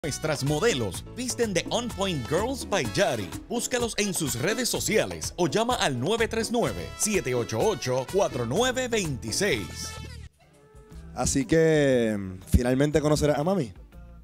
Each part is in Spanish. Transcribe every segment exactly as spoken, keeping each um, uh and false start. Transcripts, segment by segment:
Nuestras modelos visten de On Point Girls by Yari. Búscalos en sus redes sociales o llama al nueve tres nueve, siete ocho ocho, cuatro nueve dos seis. Así que finalmente conocerás a mami.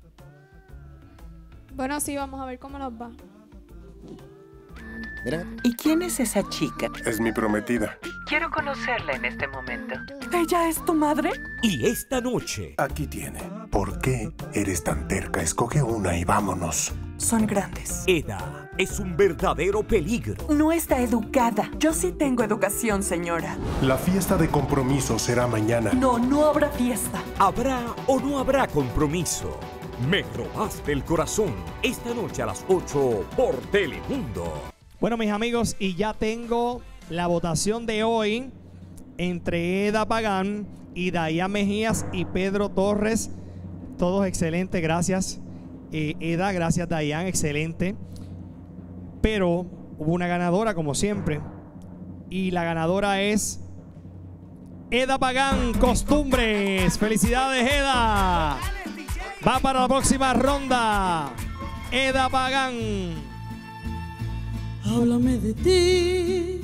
Bueno, sí, vamos a ver cómo nos va. Mira. ¿Y quién es esa chica? Es mi prometida. Quiero conocerla en este momento. ¿Ella es tu madre? Y esta noche... Aquí tiene. ¿Por qué eres tan terca? Escoge una y vámonos. Son grandes. Eda es un verdadero peligro. No está educada. Yo sí tengo educación, señora. La fiesta de compromiso será mañana. No, no habrá fiesta. ¿Habrá o no habrá compromiso? Me robaste el corazón. Esta noche a las ocho por Telemundo. Bueno, mis amigos, y ya tengo la votación de hoy entre Eda Pagán y Dayan Mejías y Pedro Torres. Todos excelentes, gracias. Eh, Eda, gracias Dayan, excelente. Pero hubo una ganadora, como siempre. Y la ganadora es Eda Pagán, Costumbres. ¡Felicidades, Eda! Va para la próxima ronda. Eda Pagán. Háblame de ti,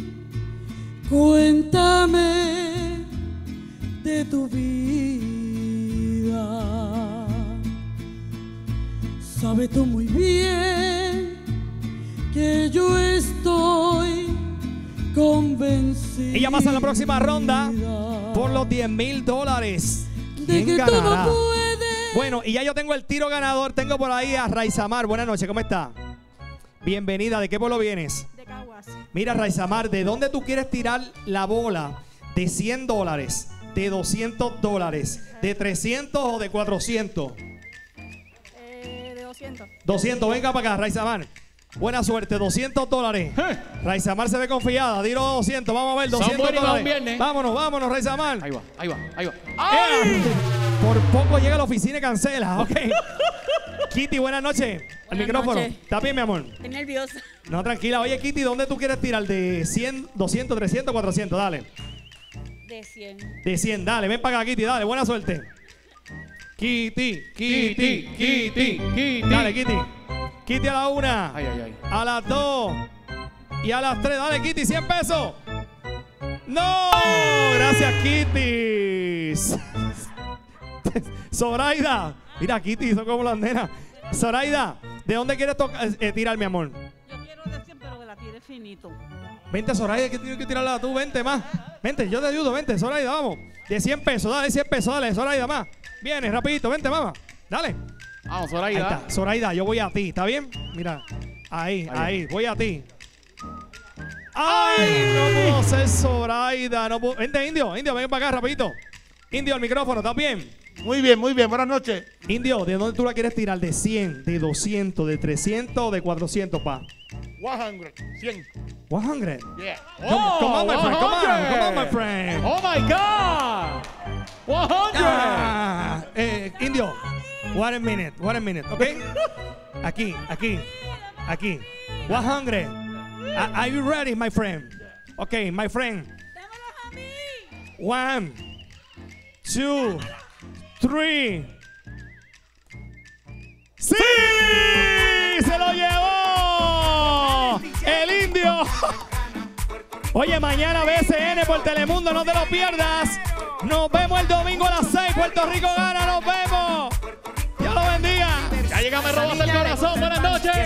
cuéntame de tu vida. Sabes tú muy bien que yo estoy convencida. Ella pasa a la próxima ronda por los diez mil dólares. De que ganará? todo puede. Bueno, y ya yo tengo el tiro ganador. Tengo por ahí a Raizamar. Buenas noches, ¿cómo está? Bienvenida. ¿De qué pueblo vienes? De Caguas. Mira, Raizamar, ¿de dónde tú quieres tirar la bola? ¿De cien dólares? ¿De doscientos dólares? ¿De trescientos o de cuatrocientos? Eh, de doscientos. doscientos, venga para acá, Raizamar. Buena suerte, doscientos dólares. Raizamar se ve confiada, dilo doscientos, vamos a ver, doscientos dólares. Vámonos, vámonos, Raizamar. Ahí va, ahí va, ahí va. ¡Ay! Por poco llega a la oficina y cancela, ok. Kitty, buenas noches. Al Buenas micrófono. noches. ¿Está bien, mi amor? Estoy nerviosa. No, tranquila. Oye, Kitty, ¿dónde tú quieres tirar? ¿De cien, doscientos, trescientos, cuatrocientos? Dale. De cien. De cien, dale. Ven para acá, Kitty, dale. Buena suerte. Kitty, Kitty, Kitty, Kitty. Dale, Kitty. Kitty a la una. Ay, ay, ay. A las dos. Y a las tres. Dale, Kitty, cien pesos. ¡No! Gracias, Kitty. Zoraida. Mira, Kitty, son como las nenas. Zoraida, ¿de dónde quieres eh, tirar, mi amor? Yo quiero de cien, pero que la tire finito. Vente, Zoraida, que tienes que tirarla tú. Vente más. Vente, yo te ayudo. Vente, Zoraida, vamos. De cien pesos, dale, cien pesos, dale, Zoraida, más. Viene, rapidito, vente, mamá. Dale. Vamos, Zoraida. Ahí está, Zoraida, yo voy a ti, ¿está bien? Mira, ahí, ahí, ahí voy a ti. ¡Ay! No puedo ser Zoraida. No puedo. Vente, Indio, Indio, ven para acá, rapidito. Indio, el micrófono, ¿estás bien? Muy bien, muy bien. Buenas noches. Indio, ¿de dónde tú la quieres tirar? ¿De cien, de doscientos, de trescientos o de cuatrocientos, pa? cien. cien. Yeah. Come, Oh, come on, my friend. Come on, one hundred. come on, my friend. Oh, my God. cien. Ah, eh, Indio, one minute, one minute, ¿ok? Aquí, aquí, aquí. one hundred. Are, are you ready, my friend? Okay, my friend. ¡Dámelos a mí! One, two, three. ¡Sí! ¡Se lo llevó! ¡El Indio! Oye, mañana B C N por Telemundo, no te lo pierdas. Nos vemos el domingo a las seis. Puerto Rico gana, nos vemos. Dios lo bendiga. Ya llega, me robaste el corazón. Buenas noches.